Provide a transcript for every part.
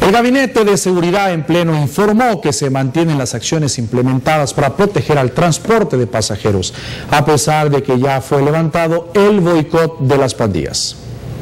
El Gabinete de Seguridad en Pleno informó que se mantienen las acciones implementadas para proteger al transporte de pasajeros, a pesar de que ya fue levantado el boicot de las pandillas.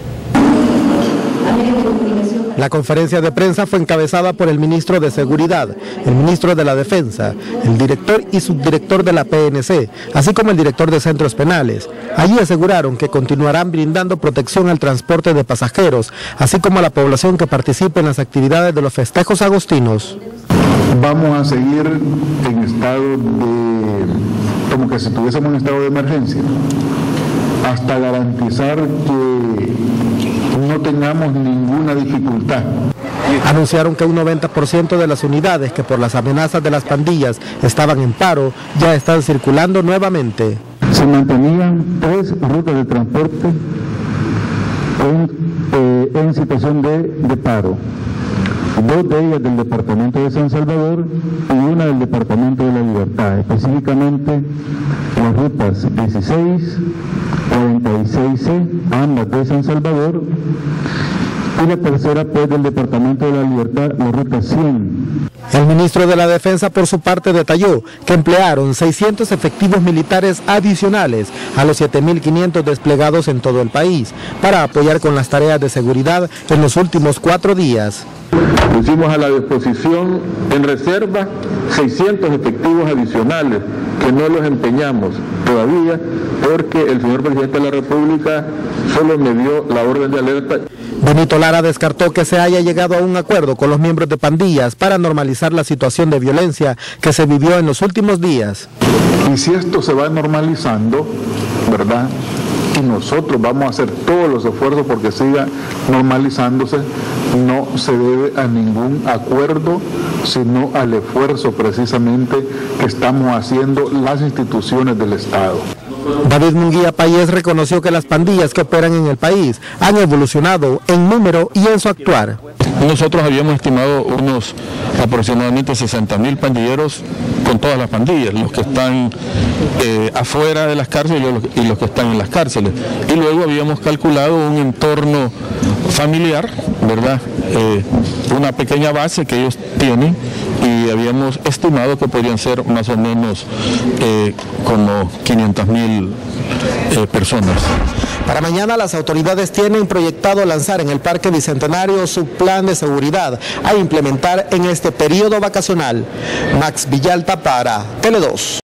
La conferencia de prensa fue encabezada por el ministro de Seguridad, el ministro de la Defensa, el director y subdirector de la PNC, así como el director de centros penales. Allí aseguraron que continuarán brindando protección al transporte de pasajeros, así como a la población que participe en las actividades de los festejos agostinos. Vamos a seguir en estado de, como que si estuviésemos en estado de emergencia, hasta garantizar que no tengamos ninguna dificultad. Anunciaron que un 90% de las unidades que por las amenazas de las pandillas estaban en paro ya están circulando nuevamente. Se mantenían 3 rutas de transporte en situación de paro. 2 de ellas del departamento de San Salvador y una del departamento de La Libertad, específicamente las rutas 16, 46C, ambas de San Salvador, y la tercera pues del departamento de La Libertad, la ruta 100. El ministro de la Defensa por su parte detalló que emplearon 600 efectivos militares adicionales a los 7.500 desplegados en todo el país para apoyar con las tareas de seguridad en los últimos 4 días. Pusimos a la disposición en reserva 600 efectivos adicionales que no los empeñamos todavía porque el señor presidente de la República solo me dio la orden de alerta. Benito Lara descartó que se haya llegado a un acuerdo con los miembros de pandillas para normalizar la situación de violencia que se vivió en los últimos días. Y si esto se va normalizando, ¿verdad?, y nosotros vamos a hacer todos los esfuerzos porque siga normalizándose, no se debe a ningún acuerdo, sino al esfuerzo precisamente que estamos haciendo las instituciones del Estado. David Munguía Payés reconoció que las pandillas que operan en el país han evolucionado en número y en su actuar. Nosotros habíamos estimado unos aproximadamente 60.000 pandilleros con todas las pandillas, los que están afuera de las cárceles y los que están en las cárceles. Y luego habíamos calculado un entorno familiar, ¿verdad? Una pequeña base que ellos tienen y habíamos estimado que podrían ser más o menos como 500.000 personas. Para mañana las autoridades tienen proyectado lanzar en el Parque Bicentenario su plan de seguridad a implementar en este periodo vacacional. Max Villalta para Tele 2.